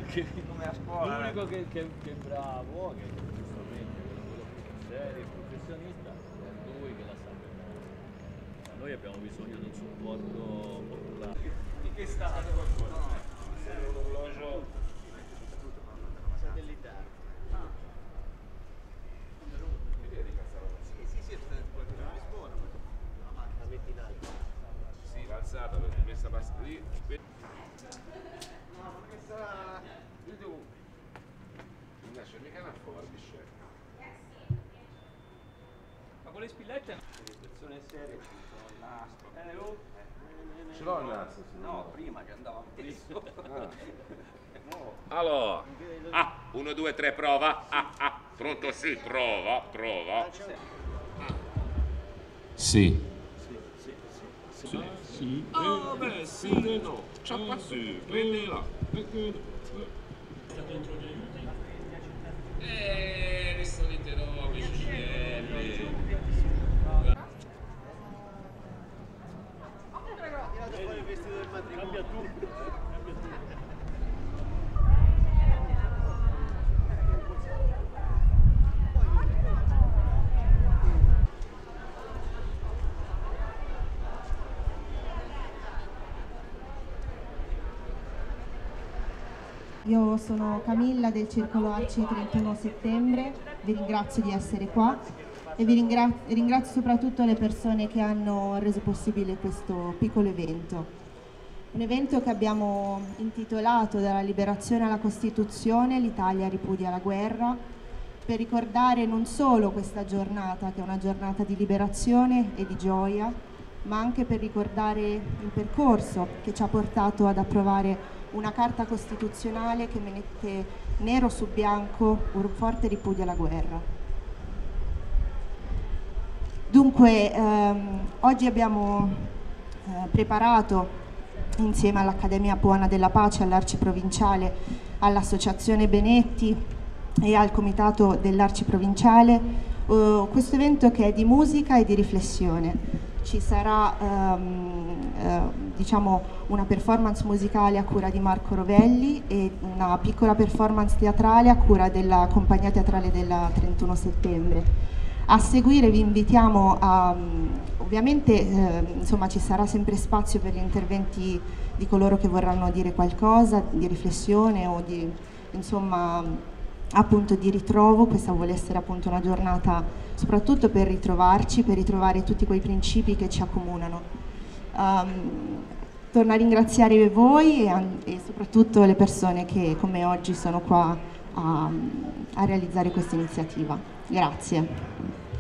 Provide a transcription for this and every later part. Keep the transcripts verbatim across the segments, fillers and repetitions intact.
come a scuola. L'unico che, che, che è bravo, che giustamente è quello più serio, professionista, è lui che la sa bene. Noi abbiamo bisogno di un supporto popolare. Di che stato? No, serve un orologio satellitare. Ah. Sì, sì, sì, è a Lisbona. La metti in alto. Sì, l'alzata perché questa passa lì. No, ma che sarà? Tu. Invece mica una forbice. Ma con le spillette l'ispezione seria ci sono il nastro. Eh, oh. Ce l'ho il nastro? No, prima che andava messo. Allora, ah, uno, due, tre, prova. Ah, ah, pronto, sì, prova, prova. Sì. Sì, sì, ah, beh, sì, no, ciappa su, prendila. Eh, le solite robe, Giuseppe. Tirate fuori il vestito del matrimonio. Cambia tutto, cambia tutto. Io sono Camilla del Circolo Arci trentuno settembre, vi ringrazio di essere qua e vi ringra ringrazio soprattutto le persone che hanno reso possibile questo piccolo evento. Un evento che abbiamo intitolato Dalla liberazione alla Costituzione, l'Italia ripudia la guerra, per ricordare non solo questa giornata, che è una giornata di liberazione e di gioia, ma anche per ricordare il percorso che ci ha portato ad approvare una carta costituzionale che mette nero su bianco un forte ripudio alla guerra. Dunque, ehm, oggi abbiamo eh, preparato insieme all'Accademia Puana della Pace, all'Arciprovinciale, all'Associazione Benetti e al Comitato dell'Arciprovinciale eh, questo evento che è di musica e di riflessione. Ci sarà ehm, eh, diciamo una performance musicale a cura di Marco Rovelli e una piccola performance teatrale a cura della compagnia teatrale del trentuno settembre. A seguire vi invitiamo a, ovviamente eh, insomma ci sarà sempre spazio per gli interventi di coloro che vorranno dire qualcosa, di riflessione o di insomma appunto di ritrovo. Questa vuole essere appunto una giornata soprattutto per ritrovarci, per ritrovare tutti quei principi che ci accomunano. Um, torno a ringraziare voi e, e soprattutto le persone che come oggi sono qua a, a realizzare questa iniziativa. Grazie.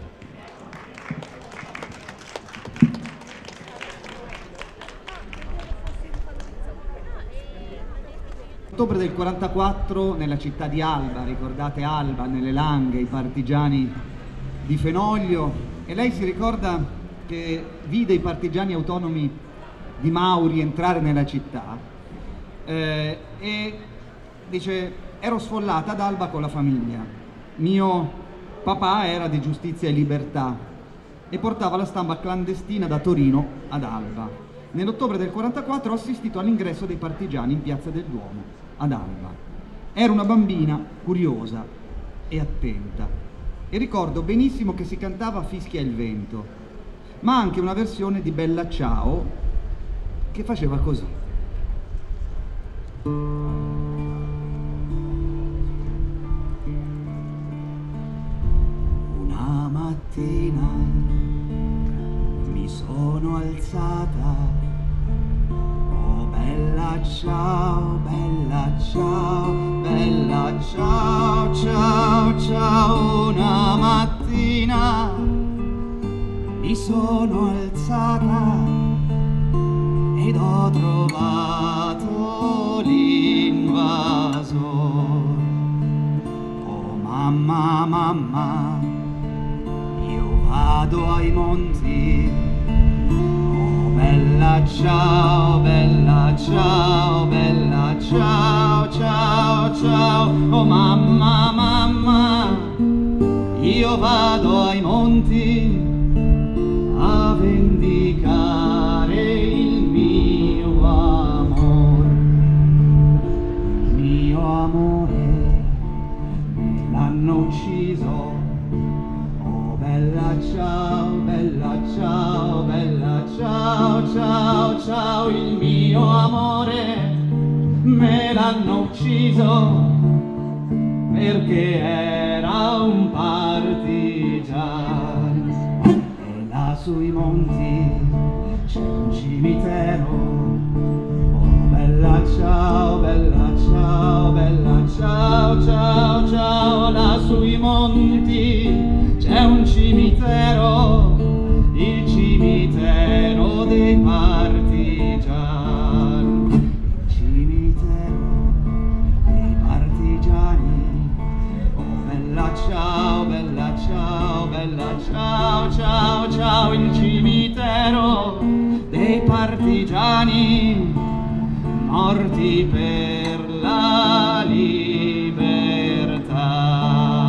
Ottobre del quarantaquattro nella città di Alba, ricordate Alba, nelle Langhe, i partigiani di Fenoglio, e lei si ricorda che vide i partigiani autonomi di Mauri entrare nella città eh, e dice: ero sfollata ad Alba con la famiglia, mio papà era di Giustizia e Libertà e portava la stampa clandestina da Torino ad Alba. Nell'ottobre del quarantaquattro ho assistito all'ingresso dei partigiani in Piazza del Duomo ad Alba. Ero una bambina curiosa e attenta e ricordo benissimo che si cantava Fischia il vento, ma anche una versione di Bella Ciao che faceva così. Una mattina mi sono alzata, bella ciao, bella ciao, bella ciao, ciao, ciao. Una mattina mi sono alzata ed ho trovato l'invasor. Oh mamma, mamma, io vado ai monti. Bella ciao, bella ciao, bella ciao, ciao, ciao. Oh mamma, mamma, io vado ai monti a vendicare il mio amor, il mio amor. ciao, ciao, il mio amore, me l'hanno ucciso perché era un partigiano. E là sui monti c'è un cimitero. Oh bella ciao, bella ciao, bella ciao, ciao, ciao. Là sui monti c'è un cimitero, il cimitero dei partigiani. Il cimitero dei partigiani. Oh bella ciao, bella ciao, bella ciao, ciao, ciao. Il cimitero dei partigiani morti per la libertà.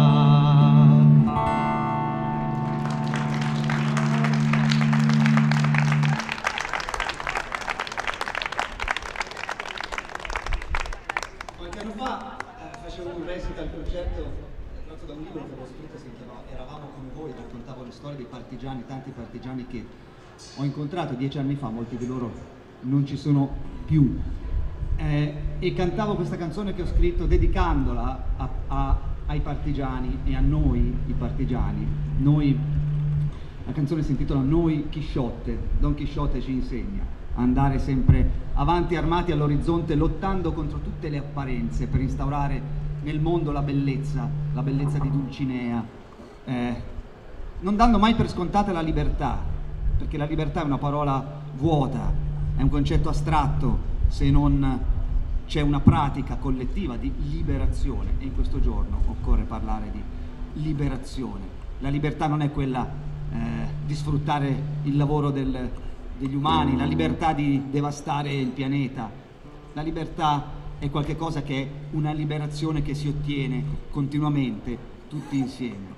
Qualche anno fa eh, facevo un recital al progetto tratto da un libro che avevo scritto, si chiamava Eravamo come voi, raccontavo le storie dei partigiani, tanti partigiani che ho incontrato dieci anni fa, molti di loro non ci sono più. Eh, e cantavo questa canzone che ho scritto dedicandola a, a, ai partigiani e a noi i partigiani. Noi, la canzone si intitola Noi Chisciotte. Don Chisciotte ci insegna a andare sempre avanti armati all'orizzonte, lottando contro tutte le apparenze per instaurare nel mondo la bellezza, la bellezza di Dulcinea, eh, non dando mai per scontata la libertà, perché la libertà è una parola vuota, è un concetto astratto se non c'è una pratica collettiva di liberazione, e in questo giorno occorre parlare di liberazione. La libertà non è quella eh, di sfruttare il lavoro del, degli umani, la libertà di devastare il pianeta. La libertà è qualcosa che è una liberazione che si ottiene continuamente, tutti insieme.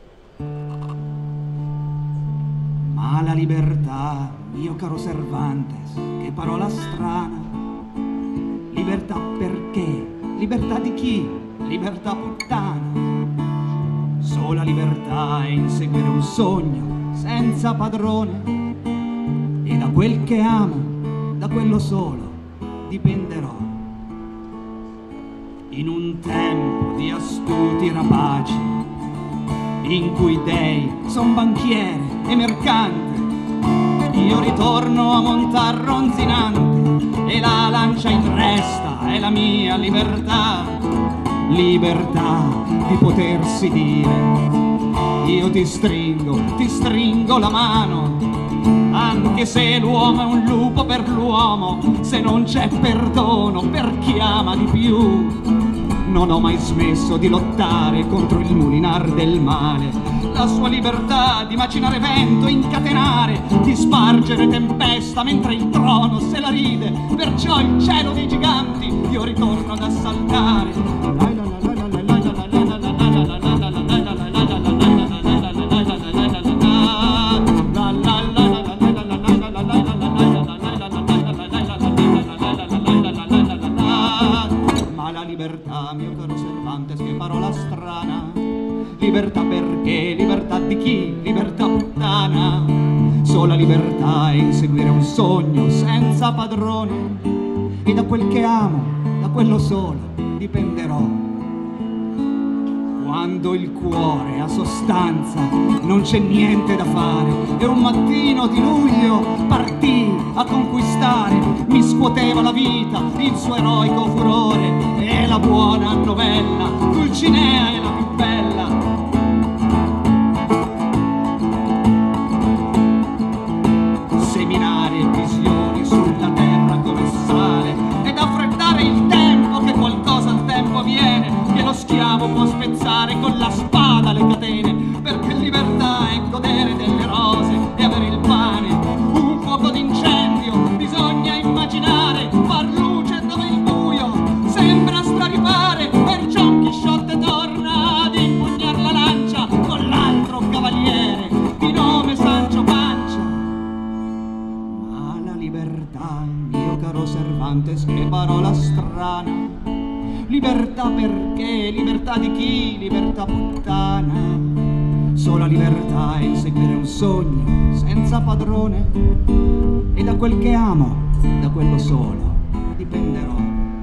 Ma la libertà, mio caro Cervantes, che parola strana. Libertà perché? Libertà di chi? Libertà puttana. Sola libertà è inseguire un sogno senza padrone, e da quel che amo, da quello solo dipenderò. In un tempo di astuti rapaci, in cui dei son banchiere e mercante, io ritorno a montar ronzinante, e la lancia in resta è la mia libertà. Libertà di potersi dire: io ti stringo, ti stringo la mano, anche se l'uomo è un lupo per l'uomo, se non c'è perdono per chi ama di più. Non ho mai smesso di lottare contro il mulinar del male, la sua libertà di macinare vento, incatenare, di spargere tempesta mentre il trono se la ride. Perciò il cielo dei giganti io ritorno ad assaltare. Ma la libertà, mio caro Cervantes, che parola strana. Libertà perché? Libertà di chi? Libertà puttana. Sola libertà è inseguire un sogno senza padrone, e da quel che amo, da quello solo dipenderò. Quando il cuore ha sostanza non c'è niente da fare, e un mattino di luglio partì a conquistare. Mi scuoteva la vita, il suo eroico furore, e la buona novella, Dulcinea è la più bella. Seminare visioni sulla terra come sale, ed affrettare il tempo, che qualcosa al tempo avviene, che lo schiavo può spezzare con la spada le catene, perché libertà è godere delle rose e avere il pane. Un fuoco d'incendio bisogna immaginare, far luce dove il buio sembra straripare. Perciò Don Chisciotte torna ad impugnar la lancia con l'altro cavaliere di nome Sancho Pancia. Ma la libertà, mio caro Cervantes, che parola strana. Libertà perché? Libertà di chi? Libertà puttana. sola libertà è inseguire un sogno senza padrone, e da quel che amo, da quello solo dipenderò,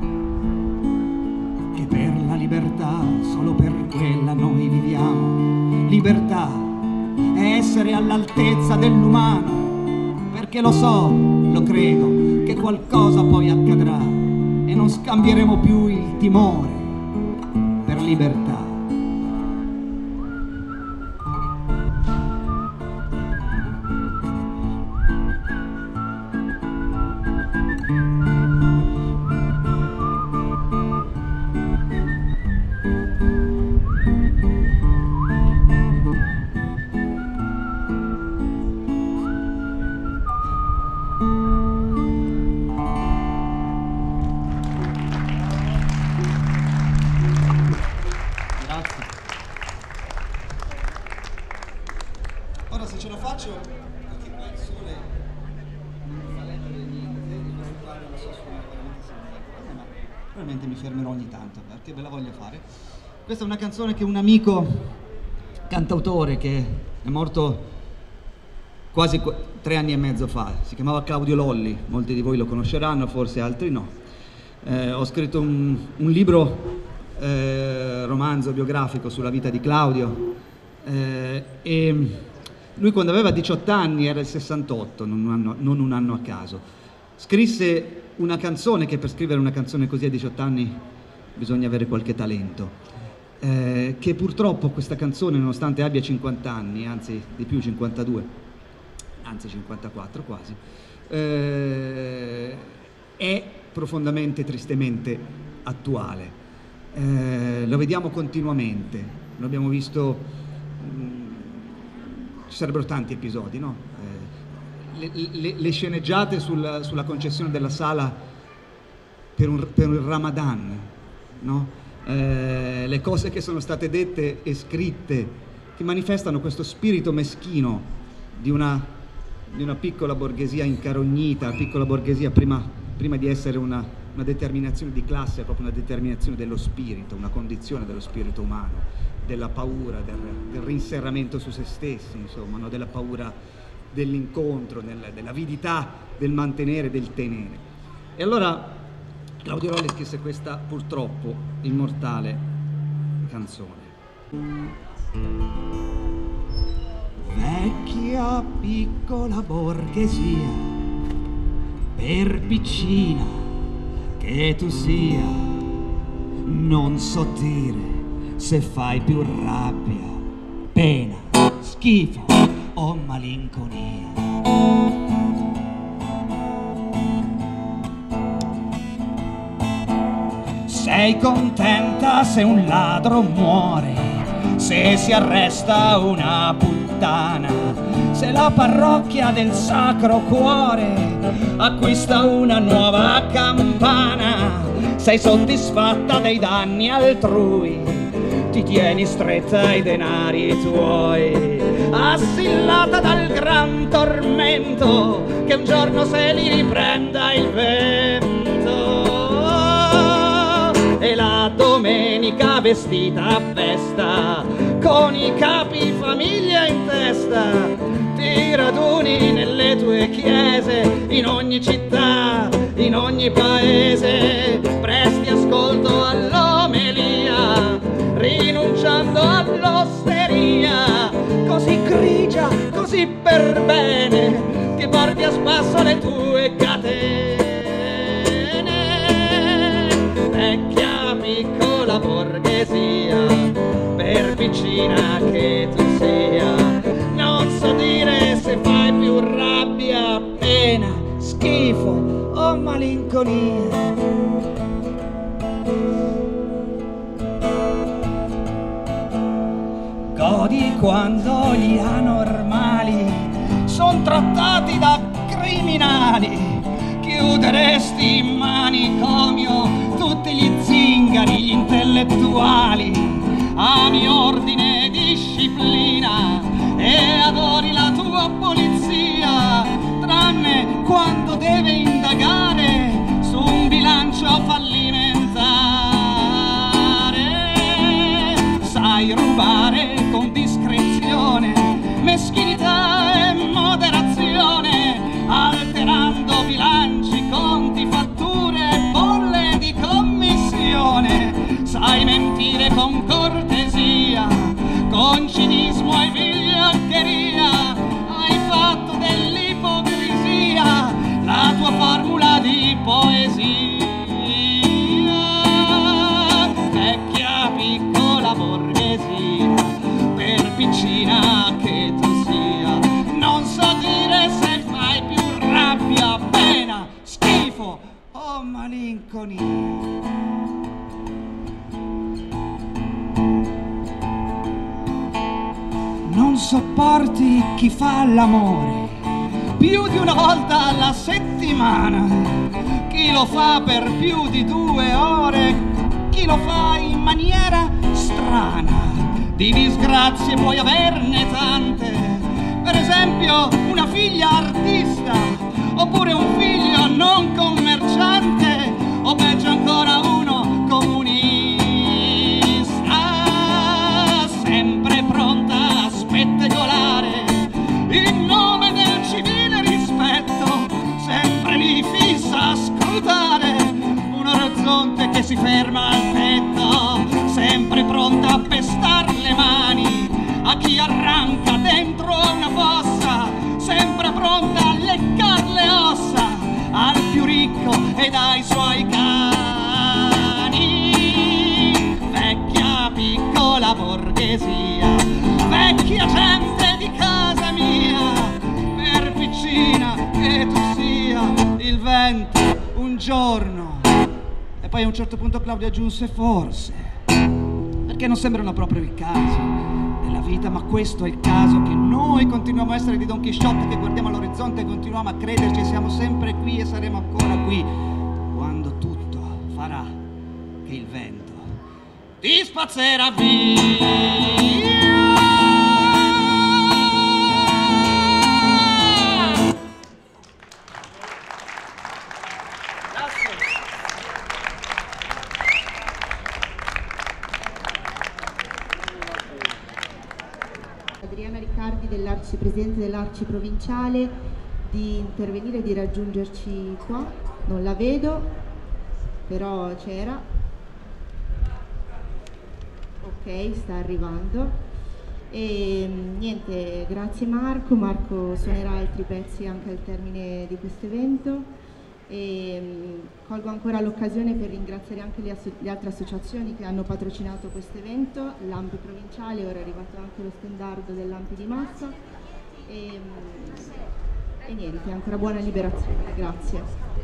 che per la libertà, solo per quella noi viviamo. Libertà è essere all'altezza dell'umano, perché lo so, lo credo, che qualcosa poi accadrà e non scambieremo più il timore per libertà. Ora se ce la faccio, perché qua il sole non mi fa leggere niente, in questo quadro non so suonare veramente senza, ma probabilmente mi fermerò ogni tanto perché ve la voglio fare. Questa è una canzone che un amico cantautore che è morto quasi tre anni e mezzo fa, si chiamava Claudio Lolli, molti di voi lo conosceranno, forse altri no. Eh, ho scritto un, un libro, eh, romanzo biografico sulla vita di Claudio, eh, e lui quando aveva diciotto anni, era il sessantotto, non un, anno, non un anno a caso, scrisse una canzone, che per scrivere una canzone così a diciotto anni bisogna avere qualche talento, eh, che purtroppo questa canzone, nonostante abbia cinquanta anni, anzi di più, cinquantadue, anzi cinquantaquattro quasi, eh, è profondamente, tristemente attuale. Eh, lo vediamo continuamente, lo abbiamo visto... Mh, ci sarebbero tanti episodi, no? Eh, le, le, le sceneggiate sul, sulla concessione della sala per, un, per il Ramadan, no? Eh, le cose che sono state dette e scritte che manifestano questo spirito meschino di una, di una piccola borghesia incarognita, piccola borghesia prima, prima di essere una, una determinazione di classe, è proprio una determinazione dello spirito, una condizione dello spirito umano, della paura, del, del rinserramento su se stessi, insomma, no? Della paura dell'incontro, dell'avidità del mantenere, del tenere. E allora Claudio Lolli scrisse questa purtroppo immortale canzone. Vecchia piccola borghesia, per piccina che tu sia, non so dire se fai più rabbia, pena, schifo o malinconia. Sei contenta se un ladro muore, se si arresta una puttana, se la parrocchia del Sacro Cuore acquista una nuova campana. Sei soddisfatta dei danni altrui, ti tieni stretta ai denari tuoi, assillata dal gran tormento che un giorno se li riprenda il vento. E la domenica vestita a festa, con i capi famiglia in testa, ti raduni nelle tue chiese, in ogni città, in ogni paese, presti ascolto all'omelia, rinunciando all'osteria, così grigia, così per bene, che porti a spasso le tue catene. Vecchia piccola borghesia, per piccina che tu sia, non so dire se fai più rabbia, pena, schifo o malinconia. Godi quando gli anormali son trattati da criminali, chiuderesti in manicomio tutti gli zingari, gli intellettuali. Ami ordine e disciplina e adori la tua polizia, tranne quando deve indagare su un bilancio fallimentare. Sai rubare con discrezione sua formula di poesia. Vecchia piccola borghesia, per piccina che tu sia, non so dire se fai più rabbia, pena, schifo o malinconia. Non sopporti chi fa l'amore più di una volta alla settimana, chi lo fa per più di due ore, chi lo fa in maniera strana. Di disgrazie puoi averne tante, per esempio una figlia artista, oppure un figlio non commerciante, o peggio ancora uno comunista, sempre pronta a spettacolare in nome del civile rispetto, sempre lì fissa a scrutare un orizzonte che si ferma al tetto, sempre pronta a pestar le mani a chi arranca dentro una fossa, sempre pronta a leccar le ossa al più ricco ed ai suoi cani. Vecchia piccola borghesia, vecchia gente di casa mia, per piccina che tu sia, il vento un giorno. E poi a un certo punto Claudia aggiunse forse, perché non sembrano proprio i casi della vita, ma questo è il caso che noi continuiamo a essere di Don Chisciotte, che guardiamo all'orizzonte e continuiamo a crederci, siamo sempre qui e saremo ancora qui quando tutto farà che il vento ti spazzerà via. Adriana Riccardi, dell'Arci, presidente dell'Arci provinciale, di intervenire, di raggiungerci qua. Non la vedo, però c'era. Ok, sta arrivando. E niente, grazie Marco. Marco suonerà altri pezzi anche al termine di questo evento. E colgo ancora l'occasione per ringraziare anche le, le altre associazioni che hanno patrocinato questo evento, l'A M P I provinciale, ora è arrivato anche lo stendardo dell'A M P I di Massa e, e niente, ancora buona liberazione, grazie.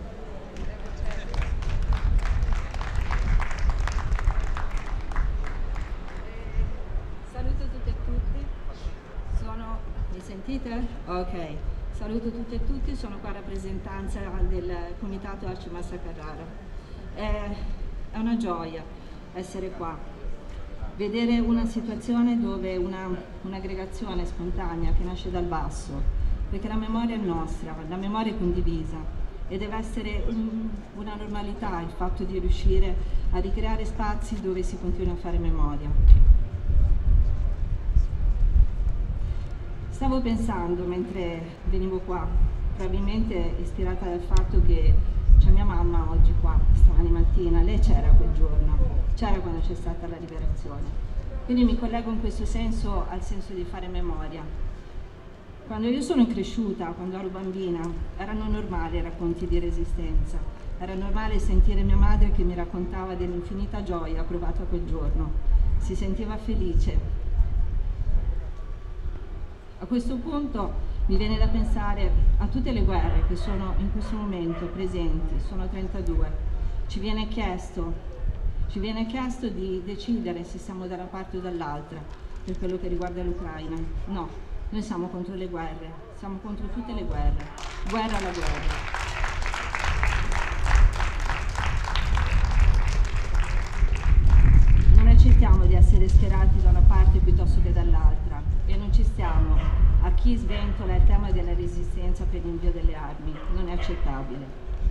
Saluto tutte e tutti, sono, mi sentite? Ok. Saluto tutti e tutti, sono qua in rappresentanza del Comitato Arci Massa Carrara. È, è una gioia essere qua, vedere una situazione dove una, un'aggregazione spontanea che nasce dal basso, perché la memoria è nostra, la memoria è condivisa e deve essere un, una normalità il fatto di riuscire a ricreare spazi dove si continua a fare memoria. Stavo pensando mentre venivo qua, probabilmente ispirata dal fatto che c'è mia mamma oggi qua, stamani mattina, lei c'era quel giorno, c'era quando c'è stata la liberazione. Quindi mi collego in questo senso al senso di fare memoria. Quando io sono cresciuta, quando ero bambina, erano normali i racconti di resistenza, era normale sentire mia madre che mi raccontava dell'infinita gioia provata quel giorno, si sentiva felice. A questo punto mi viene da pensare a tutte le guerre che sono in questo momento presenti, sono trentadue. Ci viene chiesto, ci viene chiesto di decidere se siamo da una parte o dall'altra per quello che riguarda l'Ucraina. No, noi siamo contro le guerre, siamo contro tutte le guerre, guerra alla guerra. Non accettiamo di essere schierati da una parte piuttosto che dall'altra e non ci stiamo a chi sventola il tema della resistenza per l'invio delle armi, non è accettabile.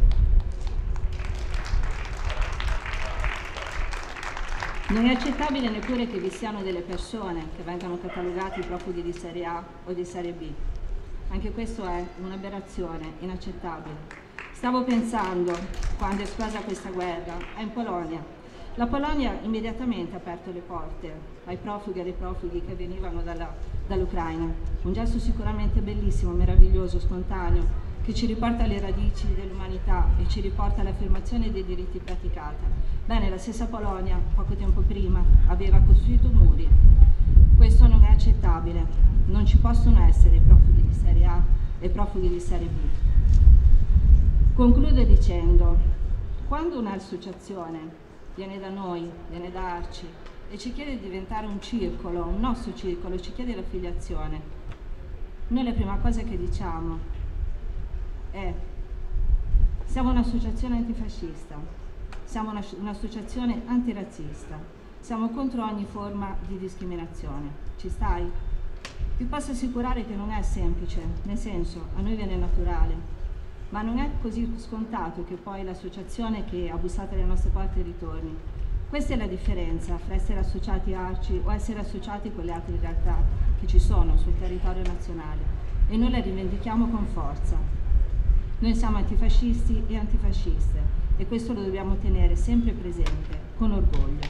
Non è accettabile neppure che vi siano delle persone che vengano catalogati profughi di serie A o di serie B. Anche questo è un'aberrazione inaccettabile. Stavo pensando, quando è esplosa questa guerra, è in Polonia. La Polonia immediatamente ha aperto le porte ai profughi e ai profughi che venivano dall'Ucraina. Un gesto sicuramente bellissimo, meraviglioso, spontaneo, che ci riporta alle radici dell'umanità e ci riporta all'affermazione dei diritti praticata. Bene, la stessa Polonia, poco tempo prima, aveva costruito muri. Questo non è accettabile. Non ci possono essere profughi di serie A e profughi di serie B. Concludo dicendo, quando un'associazione viene da noi, viene da Arci, e ci chiede di diventare un circolo, un nostro circolo, ci chiede l'affiliazione, noi la prima cosa che diciamo è: siamo un'associazione antifascista, siamo un'associazione antirazzista, siamo contro ogni forma di discriminazione. Ci stai? Vi posso assicurare che non è semplice, nel senso, a noi viene naturale, ma non è così scontato che poi l'associazione che ha bussato alle nostre porte ritorni. Questa è la differenza fra essere associati a Arci o essere associati con le altre realtà che ci sono sul territorio nazionale, e noi la rivendichiamo con forza. Noi siamo antifascisti e antifasciste e questo lo dobbiamo tenere sempre presente, con orgoglio.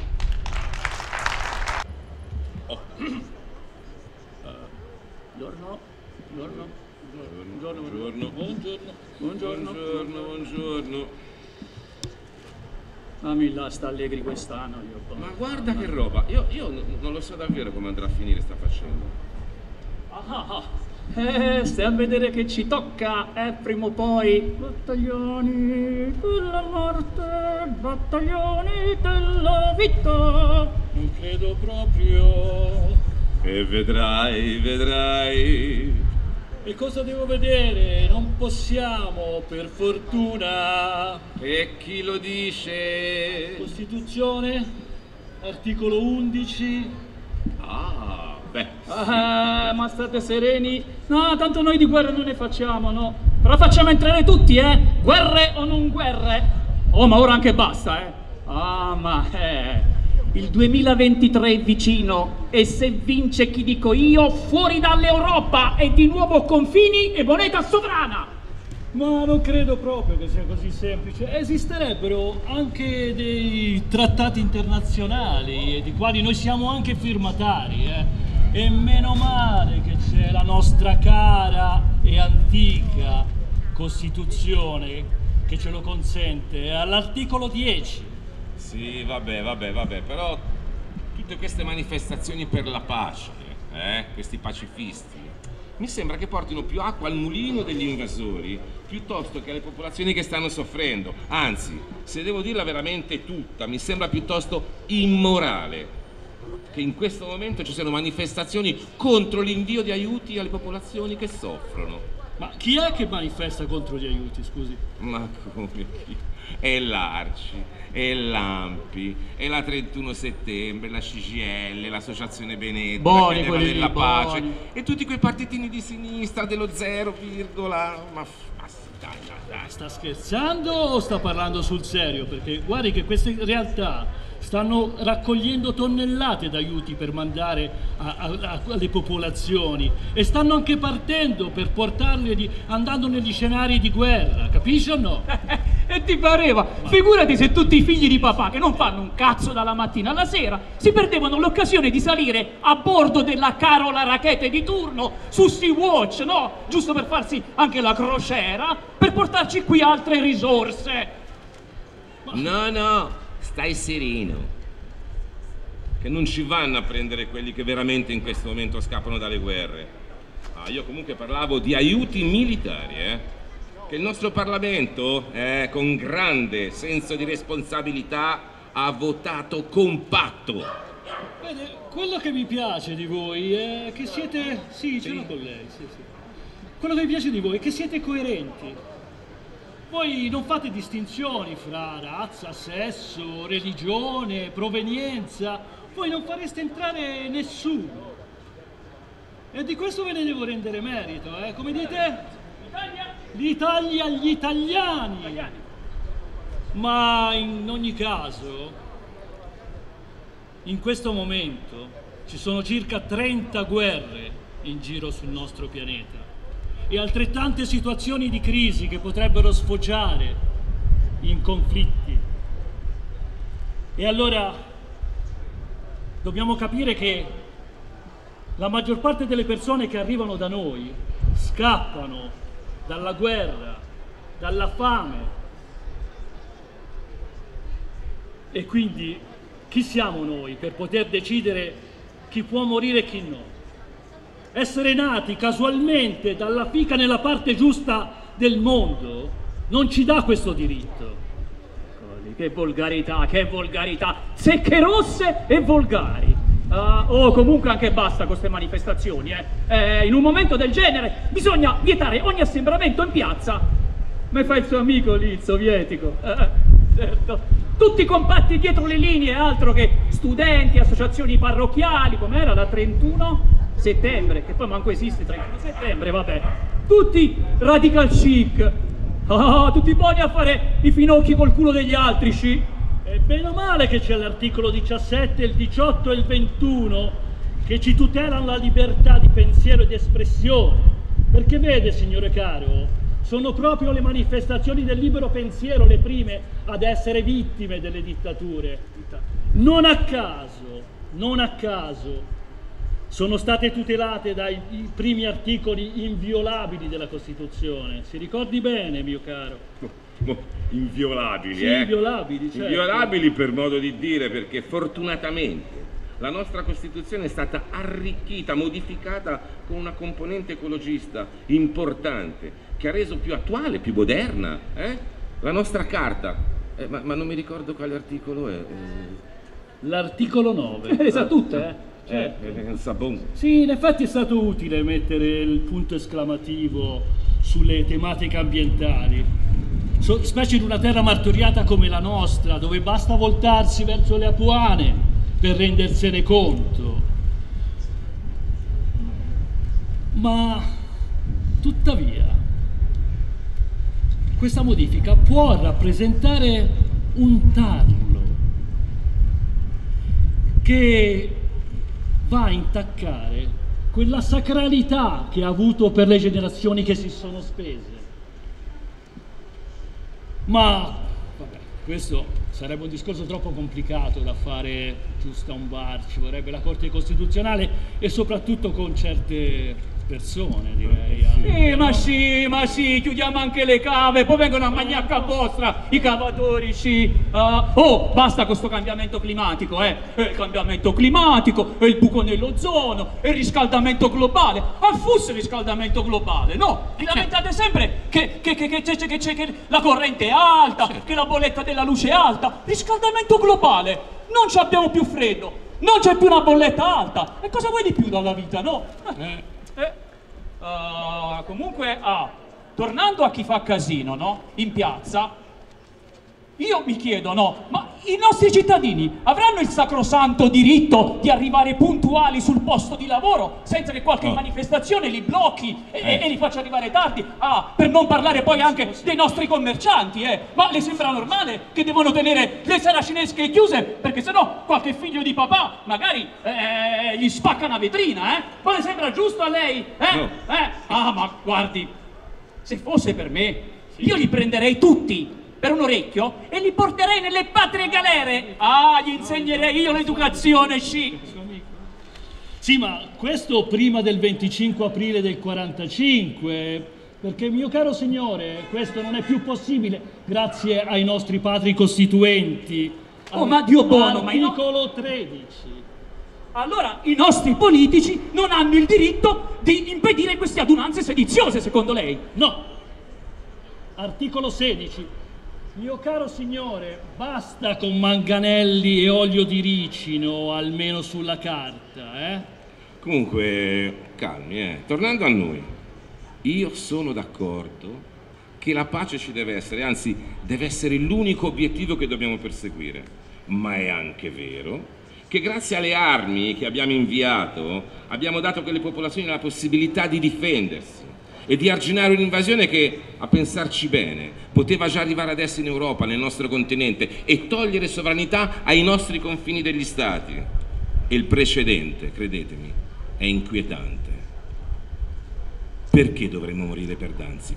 Oh. uh, buongiorno, buongiorno, buongiorno, buongiorno, buongiorno, buongiorno, buongiorno, buongiorno. Mamma là, sta allegri quest'anno. Ma guarda che roba, io, io non lo so davvero come andrà a finire sta faccenda. Ah, ah, eh, stai a vedere che ci tocca, eh, prima o poi. Battaglioni della morte, battaglioni della vita. Non credo proprio. E vedrai, vedrai. E cosa devo vedere? Non possiamo, per fortuna. E chi lo dice? Costituzione, articolo undici. Ah, beh. Sì. Ah, ma state sereni. No, tanto noi di guerre non ne facciamo, no. Però facciamo entrare tutti, eh. Guerre o non guerre. Oh, ma ora anche basta, eh. Ah, ma eh. Il duemilaventitré è vicino e se vince chi dico io, fuori dall'Europa e di nuovo confini e moneta sovrana. Ma non credo proprio che sia così semplice. Esisterebbero anche dei trattati internazionali, di quali noi siamo anche firmatari, eh? E meno male che c'è la nostra cara e antica Costituzione che ce lo consente, all'articolo dieci. Sì, vabbè, vabbè, vabbè, però tutte queste manifestazioni per la pace, eh, questi pacifisti, mi sembra che portino più acqua al mulino degli invasori piuttosto che alle popolazioni che stanno soffrendo. Anzi, se devo dirla veramente tutta, mi sembra piuttosto immorale che in questo momento ci siano manifestazioni contro l'invio di aiuti alle popolazioni che soffrono. Ma chi è che manifesta contro gli aiuti, scusi? Ma come chi? È l'Arci, è l'Ampi, è la trentuno settembre, la C G I L, l'Associazione Benetti, Buoni, la Catena della Pace buoni. e tutti quei partitini di sinistra dello zero, virgola, ma, ma dai, dai, dai. Sta scherzando o sta parlando sul serio? Perché guardi che queste realtà stanno raccogliendo tonnellate d'aiuti per mandare a, a, alle popolazioni e stanno anche partendo per portarle di, andando negli scenari di guerra, capisci o no? E ti pareva? Ma figurati se tutti i figli di papà che non fanno un cazzo dalla mattina alla sera si perdevano l'occasione di salire a bordo della Carola Rackete di turno su Sea-Watch, no? Giusto per farsi anche la crociera, per portarci qui altre risorse. Ma... No, no. Stai sereno, che non ci vanno a prendere quelli che veramente in questo momento scappano dalle guerre. Ah, io comunque parlavo di aiuti militari, eh? Che il nostro Parlamento, eh, con grande senso di responsabilità, ha votato compatto. Vede, quello che mi piace di voi è che siete... Sì, ce l'ho con lei, sì, sì. Quello che mi piace di voi è che siete coerenti. Voi non fate distinzioni fra razza, sesso, religione, provenienza. Voi non fareste entrare nessuno. E di questo ve ne devo rendere merito, eh? Come dite? L'Italia agli italiani. Ma in ogni caso, in questo momento ci sono circa trenta guerre in giro sul nostro pianeta e altrettante situazioni di crisi che potrebbero sfociare in conflitti. E allora dobbiamo capire che la maggior parte delle persone che arrivano da noi scappano dalla guerra, dalla fame. E quindi chi siamo noi per poter decidere chi può morire e chi no? Essere nati casualmente dalla fica nella parte giusta del mondo non ci dà questo diritto. Che volgarità, che volgarità, secche rosse e volgari. Uh, oh, comunque anche basta con queste manifestazioni, eh. Eh, in un momento del genere bisogna vietare ogni assembramento in piazza. Me fa il suo amico lì, il sovietico. Eh, certo. Tutti compatti dietro le linee, altro che studenti, associazioni parrocchiali, com'era da trentuno settembre, che poi manco esiste trentuno settembre, vabbè. Tutti radical chic. Ah, tutti buoni a fare i finocchi col culo degli altri, sci. E bene o male che c'è l'articolo diciassette, il diciotto e il ventuno che ci tutelano la libertà di pensiero ed espressione. Perché vede, signore caro, sono proprio le manifestazioni del libero pensiero le prime ad essere vittime delle dittature. Non a caso, non a caso, sono state tutelate dai primi articoli inviolabili della Costituzione. Si ricordi bene, mio caro? Oh, inviolabili, sì, eh? Inviolabili, certo. Inviolabili per modo di dire, perché fortunatamente la nostra Costituzione è stata arricchita, modificata con una componente ecologista importante, che ha reso più attuale, più moderna, eh? La nostra Carta. Eh, ma, ma non mi ricordo quale articolo è. L'articolo nove. Le sa tutte, eh? Certo. Eh, eh, sabon. Sì, in effetti è stato utile mettere il punto esclamativo sulle tematiche ambientali, so, specie in una terra martoriata come la nostra, dove basta voltarsi verso le Apuane per rendersene conto. Ma tuttavia questa modifica può rappresentare un tarlo che va a intaccare quella sacralità che ha avuto per le generazioni che si sono spese. Ma vabbè, questo sarebbe un discorso troppo complicato da fare giusto a un bar, ci vorrebbe la Corte Costituzionale e soprattutto con certe persone, direi. Sì, ma sì, ma sì, chiudiamo anche le cave, poi vengono a magnacca vostra, i cavatori, sì. Uh, oh, basta con sto cambiamento climatico, eh. Il cambiamento climatico, e il buco nell'ozono, e il riscaldamento globale. Affusse il riscaldamento globale, no? Vi lamentate sempre che, che, che, che, c'è, che, c'è, che la corrente è alta, che la bolletta della luce è alta. Riscaldamento globale, non ci abbiamo più freddo, non c'è più una bolletta alta. E cosa vuoi di più dalla vita, no? Eh. Eh, uh, comunque, ah, tornando a chi fa casino, no? In piazza, io mi chiedo, no? Ma i nostri cittadini avranno il sacrosanto diritto di arrivare puntuali sul posto di lavoro senza che qualche oh. manifestazione li blocchi e, eh. e li faccia arrivare tardi? Ah, per non parlare poi anche dei nostri commercianti, eh? Ma le sembra normale che devono tenere le saracinesche chiuse perché sennò qualche figlio di papà magari eh, gli spacca una vetrina, eh? Ma le sembra giusto a lei? Eh? No. Eh? Ah, ma guardi, se fosse per me, sì. io li prenderei tutti per un orecchio e li porterei nelle patrie galere. Ah, gli insegnerei io l'educazione, sci. Sì, ma questo prima del venticinque aprile del quarantacinque, perché, mio caro signore, questo non è più possibile grazie ai nostri padri costituenti. Oh, ma Dio buono, ma articolo tredici. Allora i nostri politici non hanno il diritto di impedire queste adunanze sediziose, secondo lei? No. Articolo sedici. Mio caro signore, basta con manganelli e olio di ricino, almeno sulla carta, eh? Comunque, calmi, eh. Tornando a noi, io sono d'accordo che la pace ci deve essere, anzi, deve essere l'unico obiettivo che dobbiamo perseguire. Ma è anche vero che grazie alle armi che abbiamo inviato abbiamo dato a quelle popolazioni la possibilità di difendersi e di arginare un'invasione che, a pensarci bene, poteva già arrivare adesso in Europa, nel nostro continente, e togliere sovranità ai nostri confini degli stati. E il precedente, credetemi, è inquietante. Perché dovremmo morire per Danzica?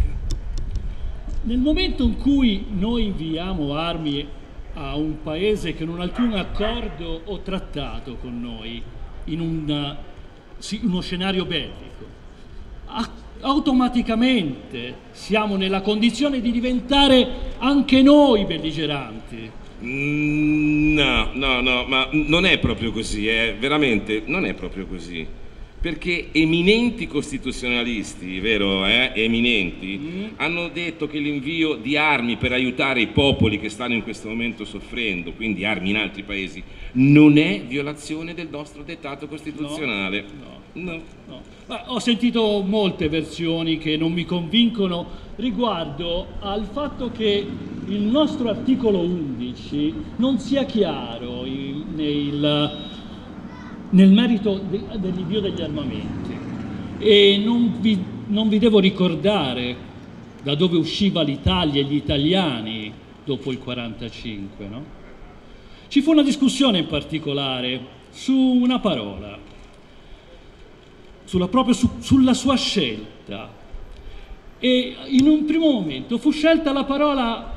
Nel momento in cui noi inviamo armi a un paese che non ha alcun accordo o trattato con noi, in un, uno scenario bellico, a automaticamente siamo nella condizione di diventare anche noi belligeranti. Mm, no, no, no, ma non è proprio così, eh. Veramente, non è proprio così. Perché eminenti costituzionalisti, vero, eh? Eminenti, mm. hanno detto che l'invio di armi per aiutare i popoli che stanno in questo momento soffrendo, quindi armi in altri paesi, non è violazione del nostro dettato costituzionale. No, no, no. no. Ma ho sentito molte versioni che non mi convincono riguardo al fatto che il nostro articolo undici non sia chiaro in, nel... nel merito de, dell'invio degli armamenti, e non vi, non vi devo ricordare da dove usciva l'Italia e gli italiani dopo il quarantacinque, no? Ci fu una discussione in particolare su una parola, sulla, proprio su, sulla sua scelta, e in un primo momento fu scelta la parola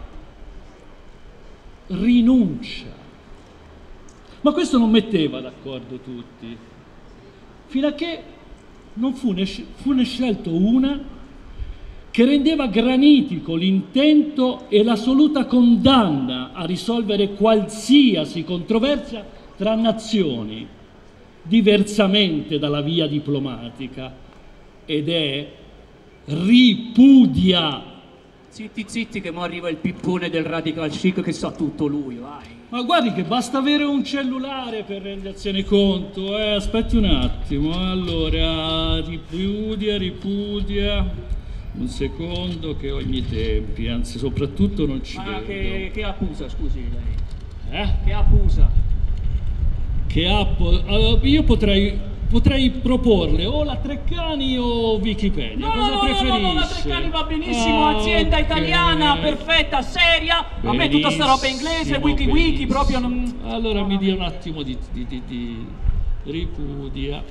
rinuncia. Ma questo non metteva d'accordo tutti, fino a che non fu ne, fu ne scelto una che rendeva granitico l'intento e l'assoluta condanna a risolvere qualsiasi controversia tra nazioni, diversamente dalla via diplomatica, ed è ripudia. Zitti zitti che mo arriva il pippone del radical chic che sa tutto lui, vai. Ma guardi che basta avere un cellulare per rendersene conto, eh? Aspetti un attimo, allora, ripudia, ripudia, un secondo che ho i miei tempi, anzi soprattutto non ci Ma vedo. che, che accusa, scusi lei? Eh? Che accusa? Che app... Allora, io potrei, potrei proporle o la Treccani o Wikipedia, No, cosa no, no, preferisce? no, no, la Treccani va benissimo, Ah, azienda ok. italiana, perfetta, seria, a me tutta sta roba inglese, wiki wiki, benissimo. proprio non... Allora mi dia un attimo di, di, di, di... ripudia,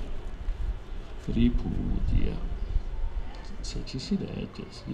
ripudia, se ci si legge, sì.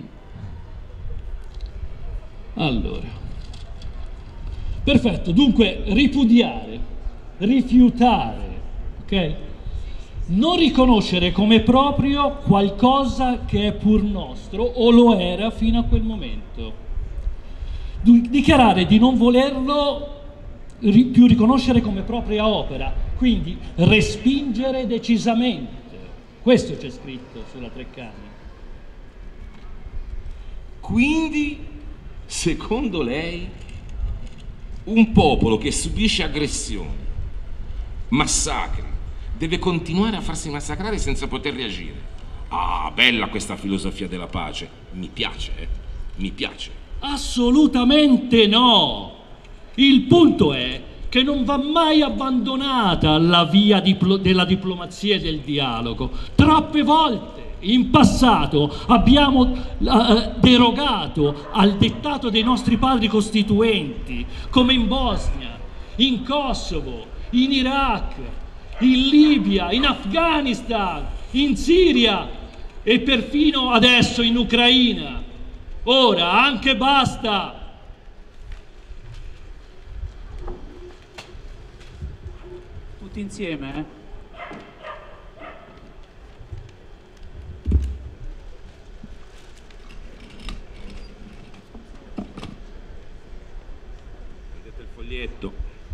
Allora, perfetto, dunque ripudiare, rifiutare, ok? Non riconoscere come proprio qualcosa che è pur nostro o lo era fino a quel momento. Du- dichiarare di non volerlo ri- più riconoscere come propria opera, quindi respingere decisamente. Questo c'è scritto sulla Treccani. Quindi, secondo lei, un popolo che subisce aggressioni, massacri, deve continuare a farsi massacrare senza poter reagire? Ah, bella questa filosofia della pace. Mi piace, eh? Mi piace. Assolutamente no! Il punto è che non va mai abbandonata la via diplo- della diplomazia e del dialogo. Troppe volte in passato abbiamo uh, derogato al dettato dei nostri padri costituenti, come in Bosnia, in Kosovo, in Iraq, in Libia, in Afghanistan, in Siria e perfino adesso in Ucraina. Ora anche basta! Tutti insieme, eh? Vedete il foglietto?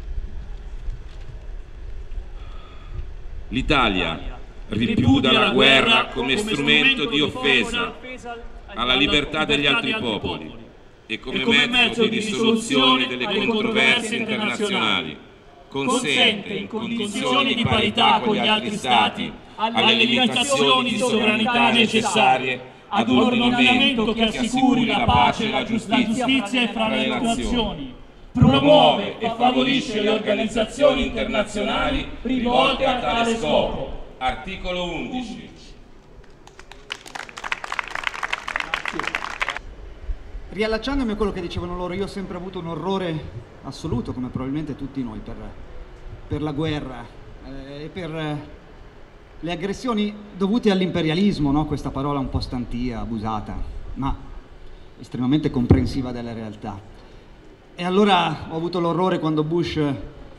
L'Italia ripudia la guerra come strumento di offesa alla libertà degli altri popoli e come mezzo di risoluzione delle controversie internazionali. Consente, in condizioni di parità con gli altri Stati, alle limitazioni di sovranità necessarie ad un ordinamento che assicuri la pace e la giustizia fra le nazioni. Promuove e favorisce le organizzazioni internazionali rivolte a tale scopo. Articolo undici. Riallacciandomi a quello che dicevano loro, io ho sempre avuto un orrore assoluto, come probabilmente tutti noi, per, per la guerra eh, e per eh, le aggressioni dovute all'imperialismo, no? Questa parola un po' stantia, abusata, ma estremamente comprensiva della realtà. E allora ho avuto l'orrore quando Bush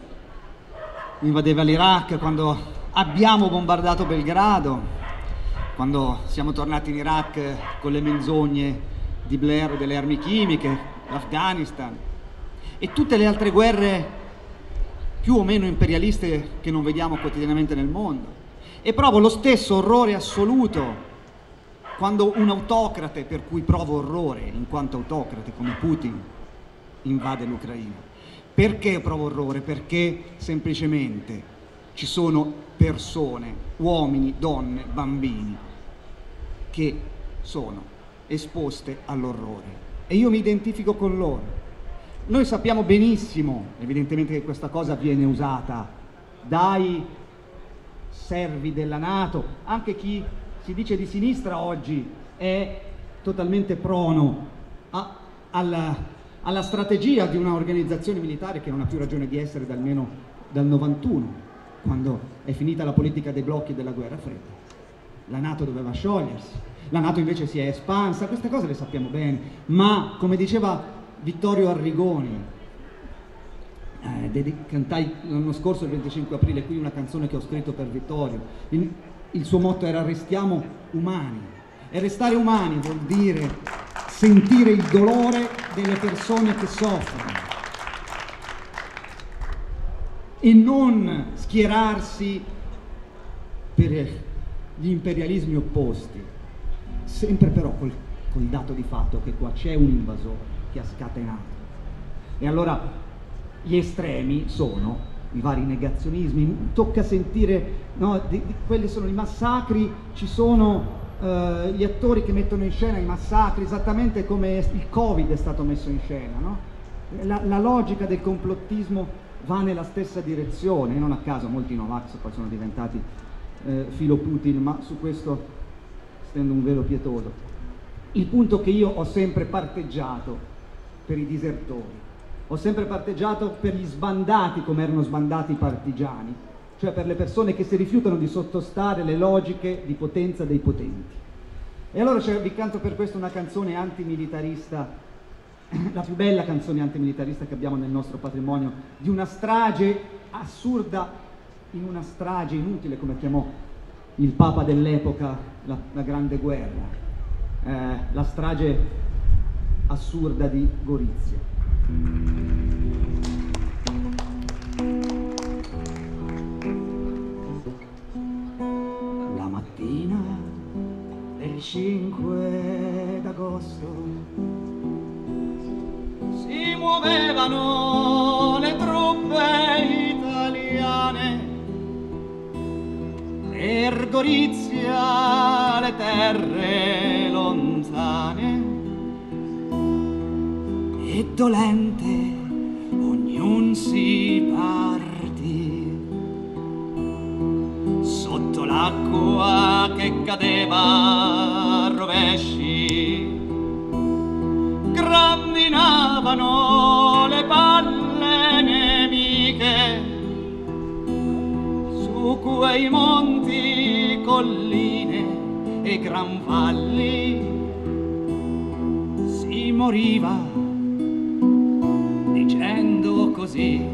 invadeva l'Iraq, quando abbiamo bombardato Belgrado, quando siamo tornati in Iraq con le menzogne di Blair delle armi chimiche, l'Afghanistan e tutte le altre guerre più o meno imperialiste che non vediamo quotidianamente nel mondo. E provo lo stesso orrore assoluto quando un autocrate, per cui provo orrore in quanto autocrate come Putin, invade l'Ucraina. Perché provo orrore? Perché semplicemente ci sono persone, uomini, donne, bambini, che sono esposte all'orrore e io mi identifico con loro. Noi sappiamo benissimo, evidentemente, che questa cosa viene usata dai servi della NATO, anche chi si dice di sinistra oggi è totalmente prono a, alla, alla strategia di un'organizzazione militare che non ha più ragione di essere da almeno dal novantuno, quando è finita la politica dei blocchi della guerra fredda. La NATO doveva sciogliersi, la NATO invece si è espansa, queste cose le sappiamo bene, ma come diceva Vittorio Arrigoni, eh, cantai l'anno scorso il venticinque aprile qui una canzone che ho scritto per Vittorio, il, il suo motto era restiamo umani, e restare umani vuol dire sentire il dolore delle persone che soffrono e non schierarsi per gli imperialismi opposti, sempre però col, col dato di fatto che qua c'è un invasore che ha scatenato. E allora gli estremi sono i vari negazionismi, tocca sentire, no, di, di, quelli sono i massacri, ci sono uh, gli attori che mettono in scena i massacri, esattamente come il Covid è stato messo in scena, no? La, la logica del complottismo va nella stessa direzione, e non a caso molti Novax poi sono diventati eh, filo Putin, ma su questo stendo un velo pietoso. Il punto è che io ho sempre parteggiato per i disertori, ho sempre parteggiato per gli sbandati come erano sbandati i partigiani, cioè per le persone che si rifiutano di sottostare le logiche di potenza dei potenti. E allora vi canto per questo una canzone antimilitarista, la più bella canzone antimilitarista che abbiamo nel nostro patrimonio, di una strage assurda in una strage inutile, come chiamò il Papa dell'epoca la, la Grande Guerra, eh, la strage assurda di Gorizia. La mattina del cinque d'agosto si muovevano le truppe italiane per Gorizia, le terre lontane, e dolente ognun si partì sotto l'acqua che cadeva a rovesci, grandinavano le palle nemiche su quei monti, colline e gran valli. Si moriva dicendo così: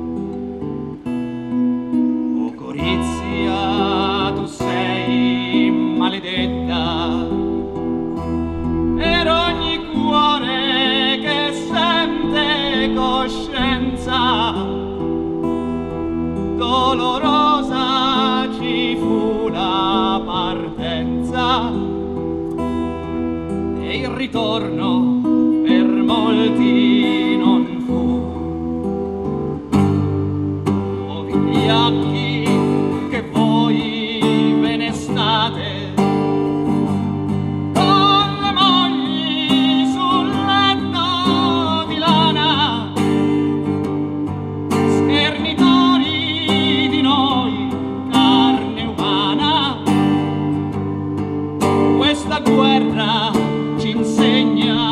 o Gorizia, tu sei maledetta, per ogni cuore che sente coscienza dolorosa ci fu la partenza e il ritorno per molti non fu. O vigliacchi che voi ve ne state, con le mogli sul letto di lana, schernitori di noi, carne umana, questa guerra ci insegna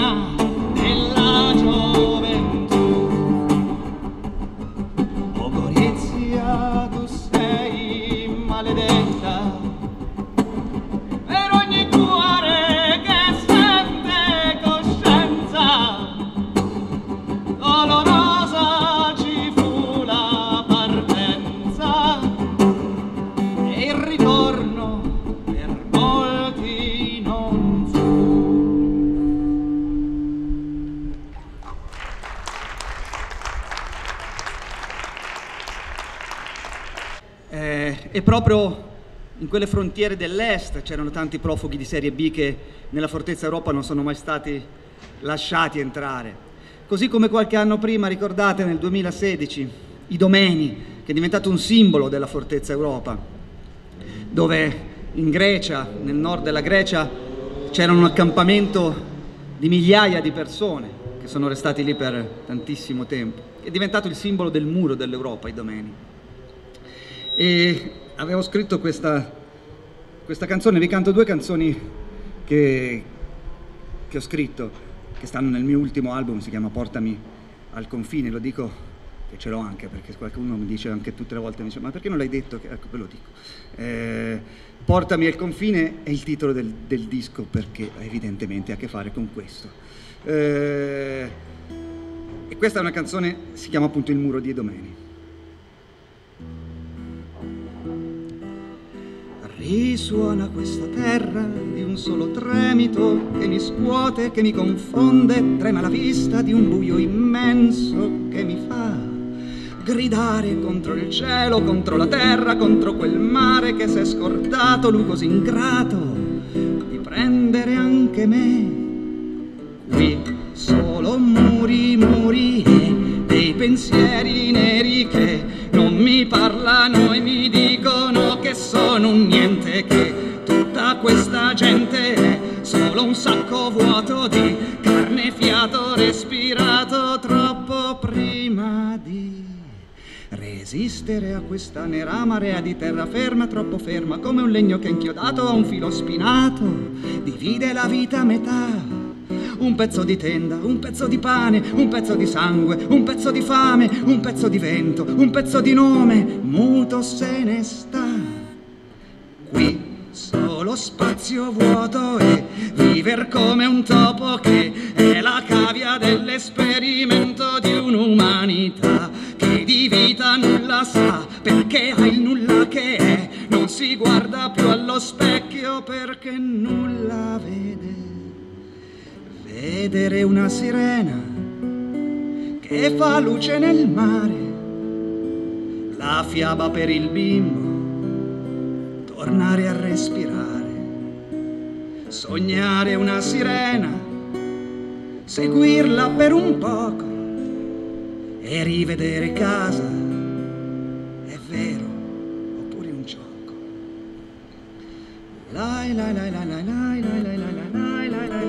pena della gioventù. Oh Gorizia, tu sei maledetta per ogni cuore che sente coscienza. Dolorosa ci fu la partenza e il ritorno per molti non fu. Eh, e proprio in quelle frontiere dell'est c'erano tanti profughi di serie B che nella Fortezza Europa non sono mai stati lasciati entrare. Così come qualche anno prima, ricordate, nel duemilasedici, Idomeni, che è diventato un simbolo della Fortezza Europa, dove in Grecia, nel nord della Grecia, c'era un accampamento di migliaia di persone che sono restati lì per tantissimo tempo. È diventato il simbolo del muro dell'Europa, Idomeni. E avevo scritto questa, questa canzone, vi canto due canzoni che, che ho scritto, che stanno nel mio ultimo album, si chiama Portami al confine. Lo dico che ce l'ho anche perché qualcuno mi dice anche tutte le volte, mi dice, ma perché non l'hai detto? Ecco, ve lo dico. Eh, Portami al confine è il titolo del, del disco perché evidentemente ha a che fare con questo. Eh, e questa è una canzone, si chiama appunto Il muro di Idomeni. Risuona questa terra di un solo tremito che mi scuote, che mi confonde, trema la vista di un buio immenso che mi fa gridare contro il cielo, contro la terra, contro quel mare che s'è scordato, lui così ingrato, di prendere anche me. Qui solo muri, muri e dei pensieri neri che non mi parlano e mi dicono che sono un niente, che tutta questa gente è solo un sacco vuoto di carne, fiato respirato troppo prima di resistere a questa nera marea di terraferma, troppo ferma come un legno che inchiodato a un filo spinato divide la vita a metà. Un pezzo di tenda, un pezzo di pane, un pezzo di sangue, un pezzo di fame, un pezzo di vento, un pezzo di nome, muto se ne sta. Qui solo spazio vuoto e viver come un topo che è la cavia dell'esperimento di un'umanità che di vita nulla sa perché ha il nulla che è, non si guarda più allo specchio perché nulla vede. Vedere una sirena che fa luce nel mare, la fiaba per il bimbo, tornare a respirare, sognare una sirena, seguirla per un poco e rivedere casa, è vero, oppure un gioco. Lai lai lai lai lai lai lai lai lai lai lai lai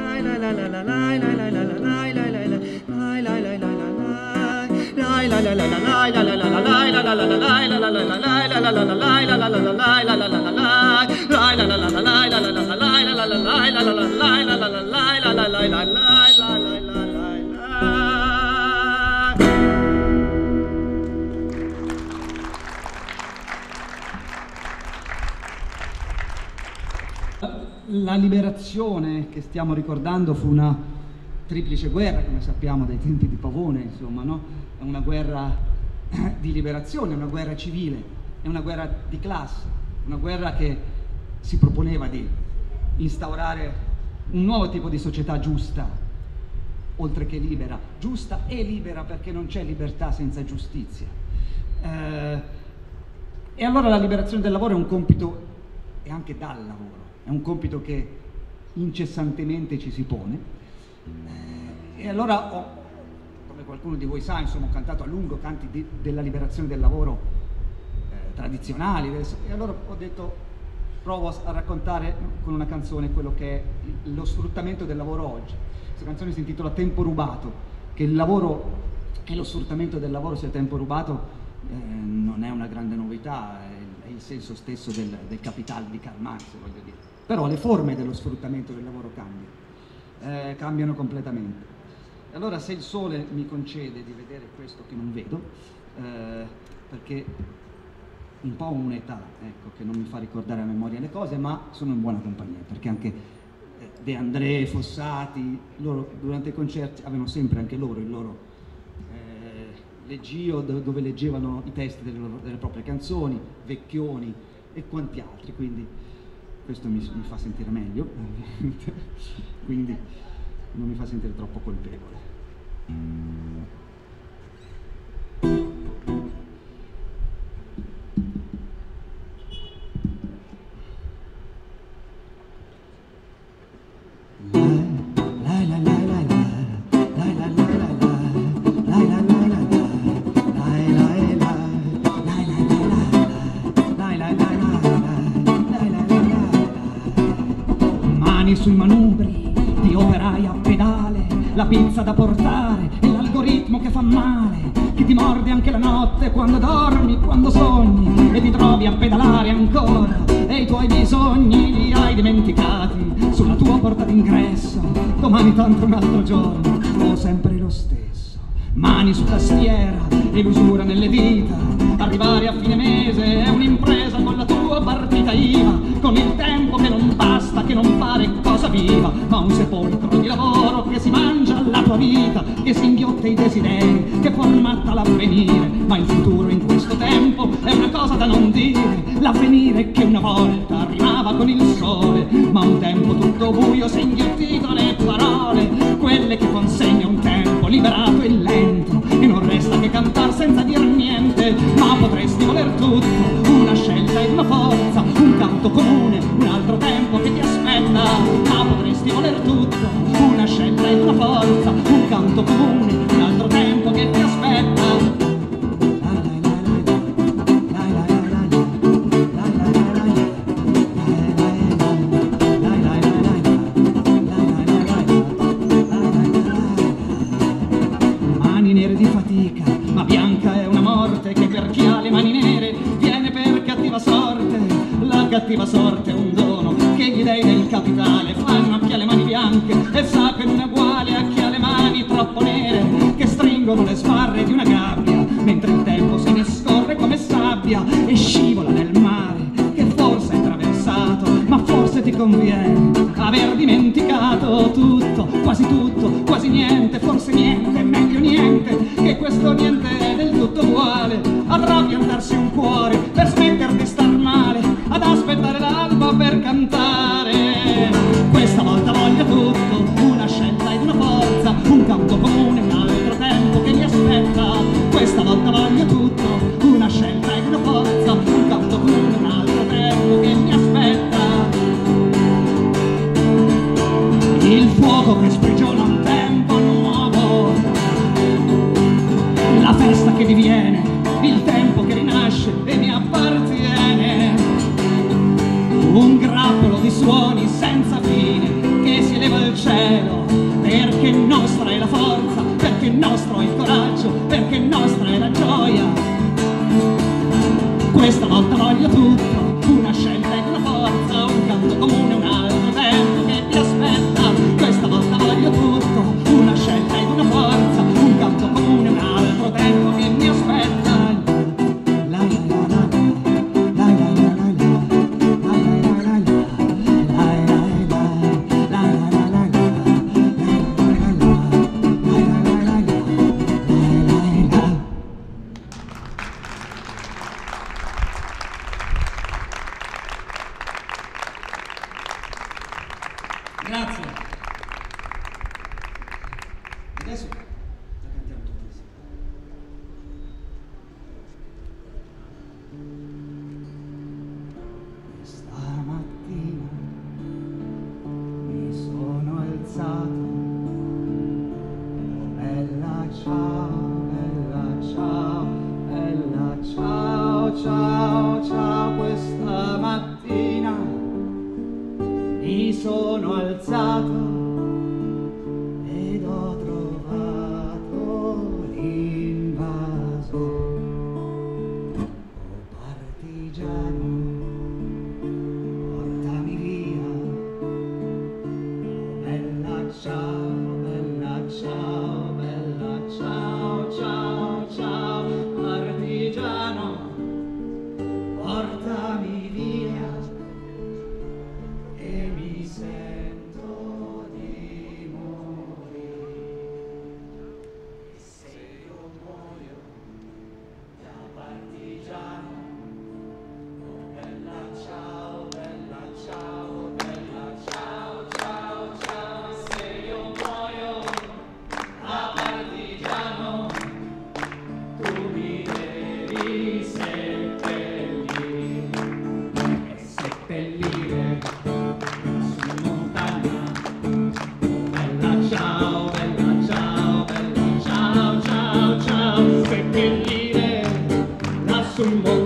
La liberazione che stiamo ricordando fu una triplice guerra, come sappiamo dai tempi di Pavone, insomma, no? È una guerra di liberazione, una guerra civile, è una guerra di classe, una guerra che si proponeva di instaurare un nuovo tipo di società giusta, oltre che libera, giusta e libera perché non c'è libertà senza giustizia. Eh, e allora la liberazione del lavoro è un compito, e anche dal lavoro, è un compito che incessantemente ci si pone. Eh, e allora ho, come qualcuno di voi sa, insomma, ho cantato a lungo canti di, della liberazione del lavoro eh, tradizionali, e allora ho detto provo a raccontare con una canzone quello che è lo sfruttamento del lavoro oggi. Questa canzone si intitola Tempo rubato, che il lavoro e lo sfruttamento del lavoro sia tempo rubato eh, non è una grande novità, è, è il senso stesso del, del capitale di Karl Marx, voglio dire. Però le forme dello sfruttamento del lavoro cambiano. eh, cambiano completamente. E allora se il sole mi concede di vedere questo che non vedo, eh, perché un po' un'età, ecco, che non mi fa ricordare a memoria le cose, ma sono in buona compagnia, perché anche eh, De André, Fossati, loro durante i concerti avevano sempre anche loro il loro eh, leggio dove leggevano i testi delle, loro, delle proprie canzoni, Vecchioni e quanti altri, quindi questo mi, mi fa sentire meglio, quindi non mi fa sentire troppo colpevole. Mani sui manubri di operai a pedale, la pizza da portare e l'algoritmo che fa male, che ti morde anche la notte quando dormi, quando sogni e ti trovi a pedalare ancora e i tuoi bisogni li hai dimenticati sulla tua porta d'ingresso. Domani tanto un altro giorno o sempre lo stesso. Mani su tastiera e l'usura nelle dita, arrivare a fine mese è un'impresa con la tua partita I V A, con il tempo che non basta, che non pare cosa viva, ma un sepolcro di lavoro che si mangia la tua vita, che si inghiotte i desideri, che formatta l'avvenire, ma il futuro in questo tempo è una cosa da non dire, l'avvenire che una volta arrivava con il sole, ma un tempo tutto buio si è inghiottito le parole, quelle che consegna un tempo liberato e lento, e non resta che cantar senza dir niente, ma potresti voler tutto, una scelta e una forza, un canto comune, un altro tempo che ti aspetta, ma potresti voler tutto, una scelta e una forza, un canto comune, un altro tempo che ti aspetta. Mani nere di fatica, ma bianca è una morte che per chi ha le mani nere viene per cattiva sorte. La cattiva sorte è un dono che gli dei del capitale fanno a chi ha le mani bianche e sa che non è uguale a chi ha le mani troppo nere, che stringono le sbarre di una gabbia mentre il tempo se ne scorre come sabbia e scivola nel mare che forse hai traversato, ma forse ti conviene aver dimenticato tutto, quasi tutto, quasi niente, forse niente, meglio niente, che questo niente è del tutto uguale a trapiantarsi un cuore per smettere di star male, ad aspettare l'alba per cantare. Questa volta voglio tutto, una scelta ed una forza, un canto comune, un altro tempo che mi aspetta. Questa volta voglio tutto, una scelta ed una forza, un canto comune, un altro tempo che mi aspetta. Il fuoco che sprigiona un tempo nuovo, la festa che diviene, il tempo che rinasce e mi appartiene, un grappolo di suoni senza fine che si eleva al cielo, perché nostra è la forza, perché nostro è il coraggio, perché nostra è la gioia. Questa volta voglio tutto, una scelta e una forza, un canto comune, un altro tempo che ti aspetta. Questa volta voglio tutto, una scelta ed una forza, un canto comune, un altro tempo che mi aspetta. Grazie. Adesso la cantiamo tutti insieme. Questa mattina mi sono alzato, oh bella ciao, bella ciao, bella ciao, ciao, ciao. Questa mattina mi sono alzato ed ho trovato l'invaso. Oh partigiano, portami via, oh bella ciao. mondo